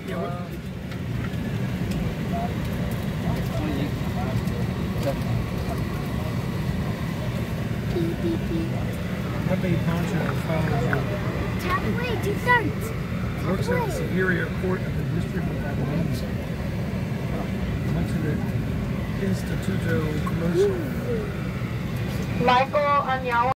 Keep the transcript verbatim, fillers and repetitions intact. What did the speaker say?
Yeah, what? That big poncho follows you. Tap away, do thirds. Works at the Superior Court of the District of Abilene. Went to the Instituto Comercial. Michael Anyala.